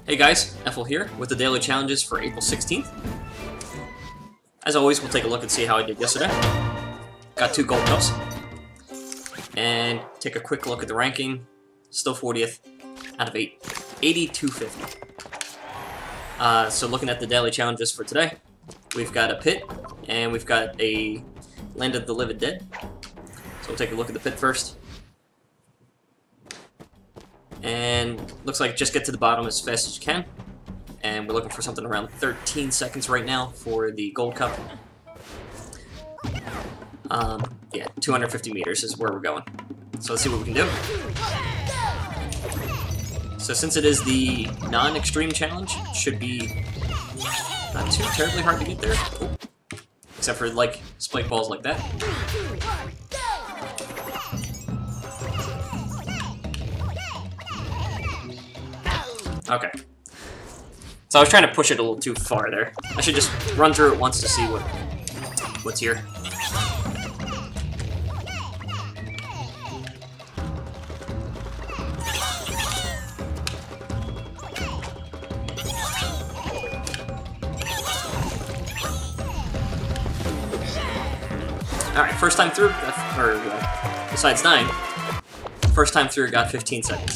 Hey guys, eFFl here with the daily challenges for April 16th. As always, we'll take a look and see how I did yesterday. Got 2 gold cups. And take a quick look at the ranking. Still 40th out of 8250. So looking at the daily challenges for today, we've got a pit, and we've got a Land of the Living Dead. So we'll take a look at the pit first. And looks like just get to the bottom as fast as you can. And we're looking for something around 13 seconds right now for the gold cup. Yeah, 250 meters is where we're going. So let's see what we can do. So since it is the non-extreme challenge, it should be not too terribly hard to get there. Ooh. Except for, like, spike balls like that. Okay. So I was trying to push it a little too far there. I should just run through it once to see what's here. Alright, first time through, besides dying, first time through got 15 seconds.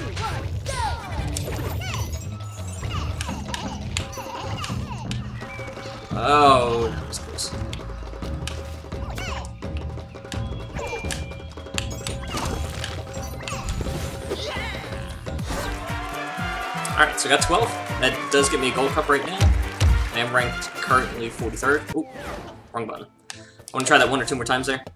Oh, that was close. Alright, so I got 12. That does get me a gold cup right now. I am ranked currently 43rd. Ooh, wrong button. I want to try that 1 or 2 more times there.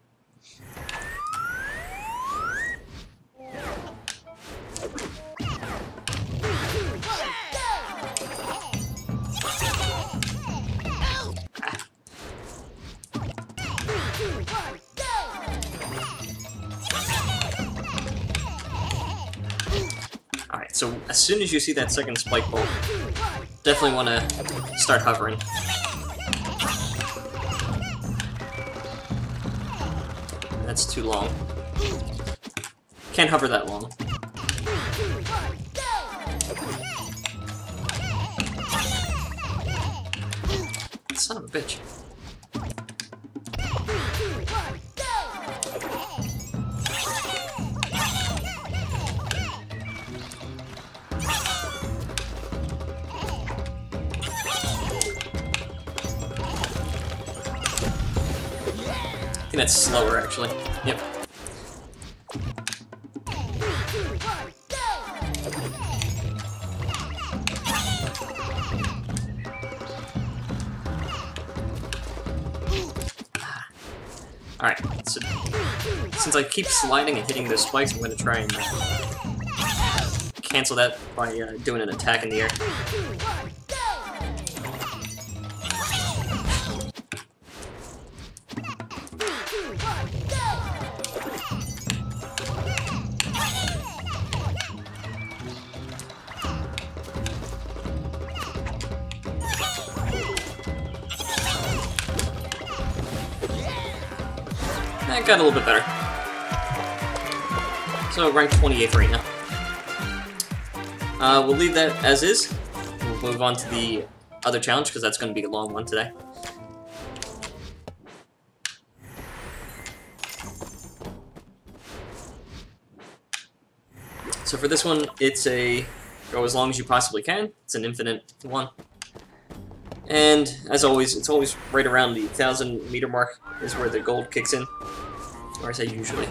Alright, so as soon as you see that second spike ball, definitely want to start hovering. That's too long. Can't hover that long. Son of a bitch. I think that's slower, actually. Yep. Alright, so since I keep sliding and hitting those spikes, I'm going to try and cancel that by doing an attack in the air. That got a little bit better. So ranked 28th right now. We'll leave that as is. We'll move on to the other challenge because that's going to be a long one today. So for this one, it's a go as long as you possibly can. It's an infinite one. And as always, it's always right around the 1,000 meter mark is where the gold kicks in. Or I say usually.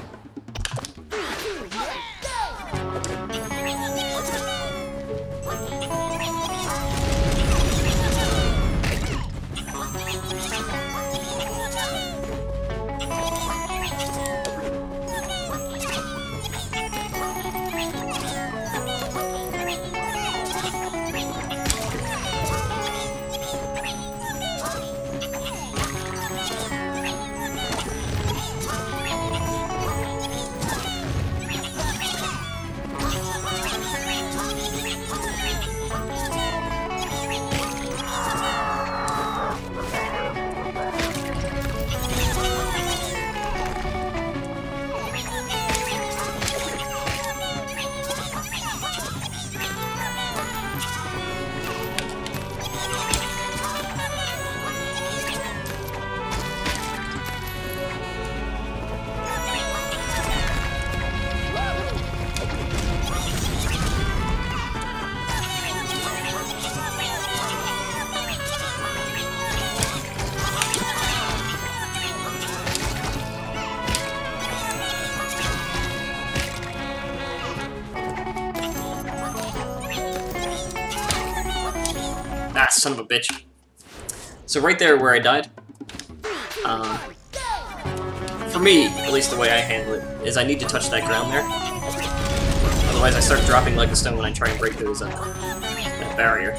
Ah, son of a bitch. So right there where I died, for me, at least the way I handle it, is I need to touch that ground there. Otherwise I start dropping like a stone when I try and break those, that barrier.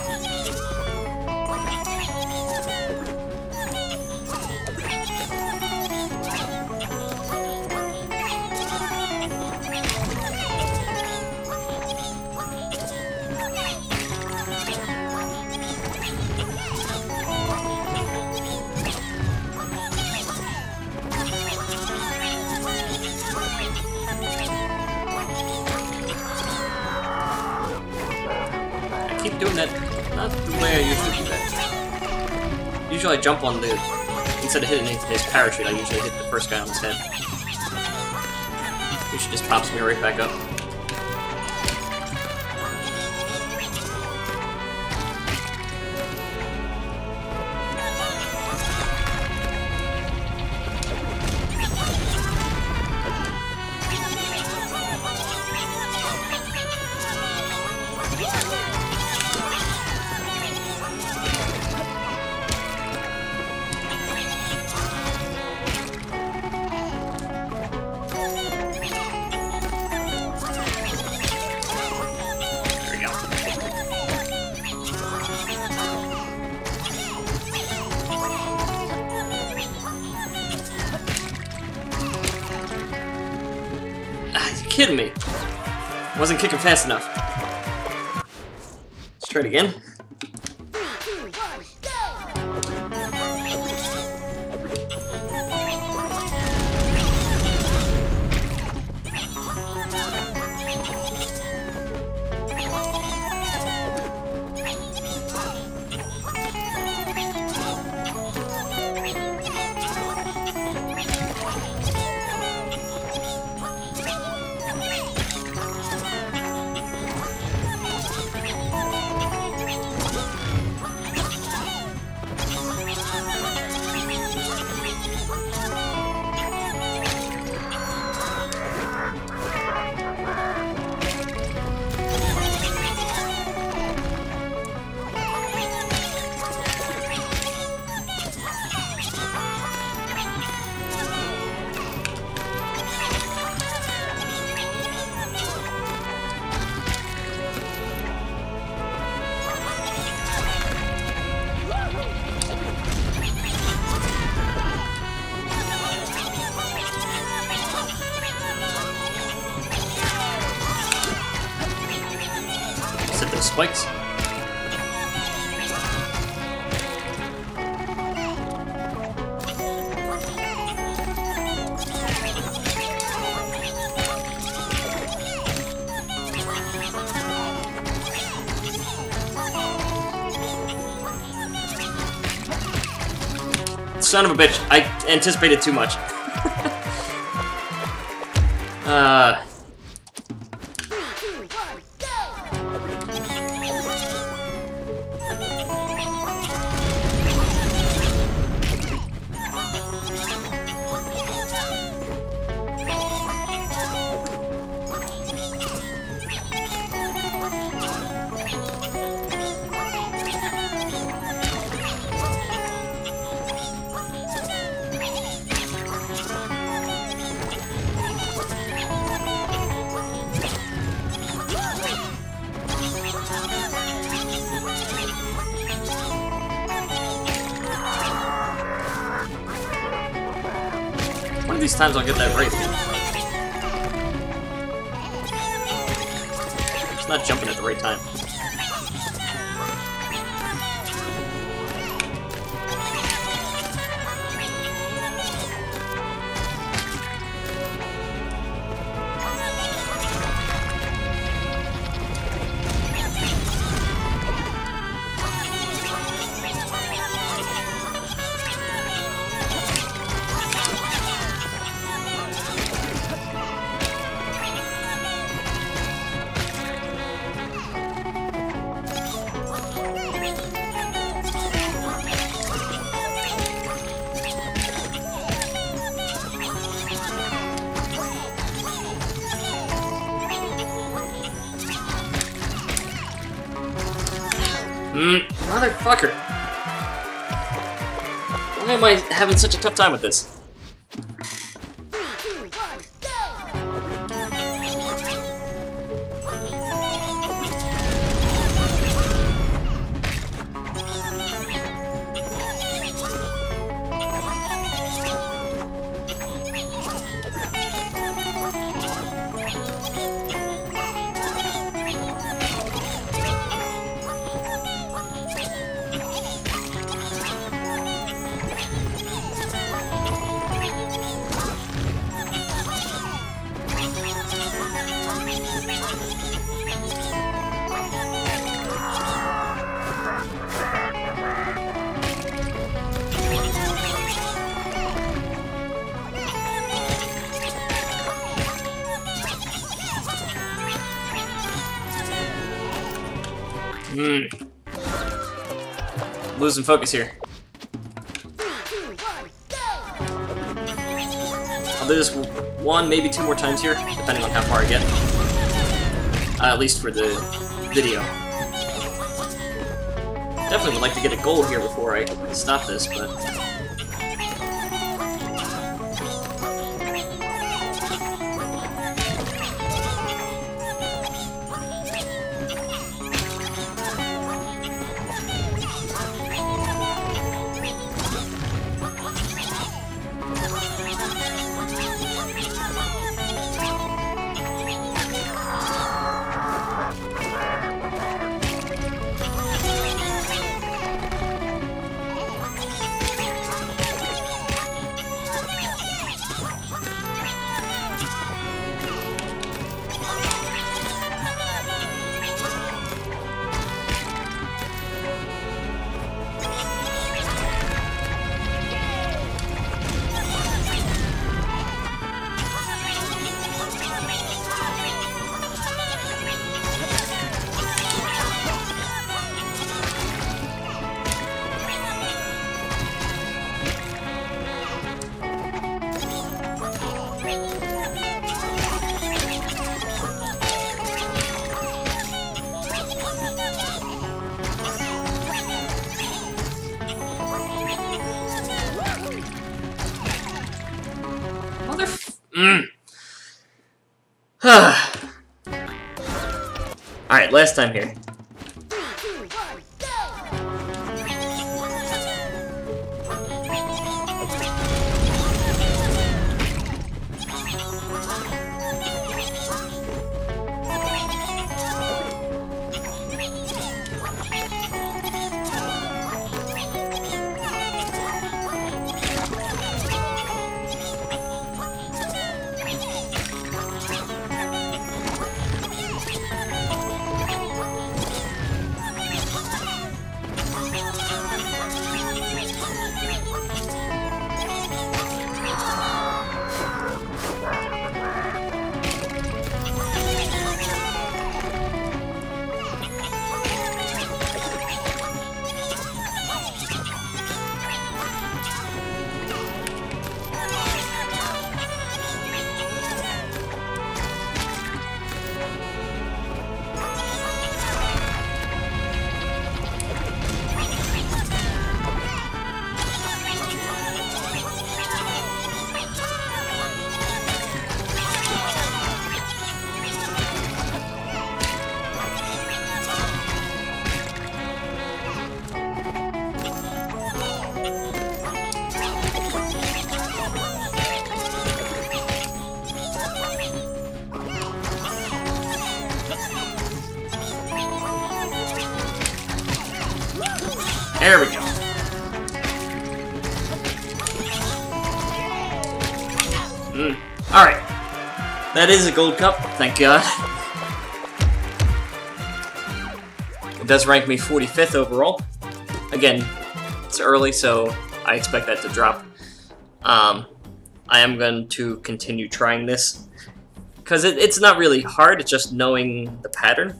Keep doing that, not the way I usually do that. Usually I jump on the, instead of hitting his parachute, I usually hit the first guy on his head. Which just pops me right back up. Kidding me. Wasn't kicking fast enough. Let's try it again. Set those spikes. Son of a bitch, I anticipated too much. One of these times I'll get that right. I'm just not jumping at the right time. Motherfucker! Why am I having such a tough time with this? Losing focus here. I'll do this one, maybe two more times here, depending on how far I get. At least for the video. Definitely would like to get a goal here before I stop this, but... Alright, last time here. There we go. Alright. That is a gold cup, thank God. It does rank me 45th overall. Again, it's early, so I expect that to drop. I am going to continue trying this, because it's not really hard, it's just knowing the pattern.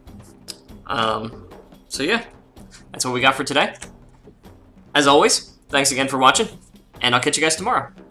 So yeah, that's what we got for today. As always, thanks again for watching, and I'll catch you guys tomorrow.